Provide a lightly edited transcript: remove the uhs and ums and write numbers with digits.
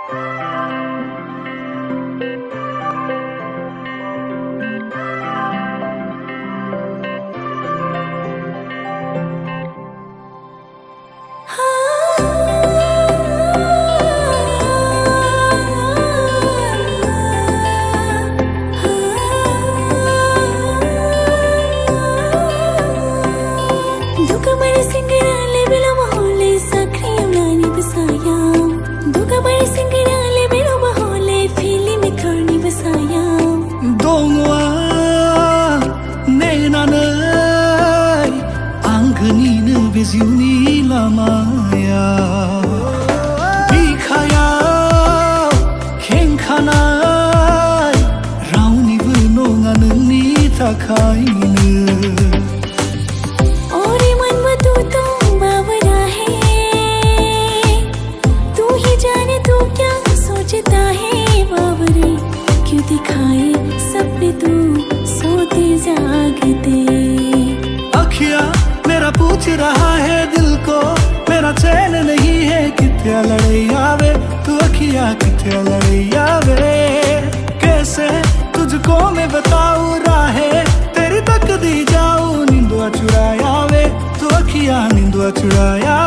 Bezuni lamaya Bikaya Kenkanai Rauni vunonga nuni takainu Ori man में तू तो बावरा है तू ही जाने तू क्या सोचता है बावरे क्यों दिखाए सपने तू सोते जागते अखिया मेरा पूछ रहा है दिल को मेरा चैन नहीं है किथे लड़ैया वे तू अखिया किथे लड़ैया वे कैसे तुझको मैं बताऊं राहे तेरी तक दी जाऊं नींदुआ चुराया वे तू अखिया नींदुआ चुराया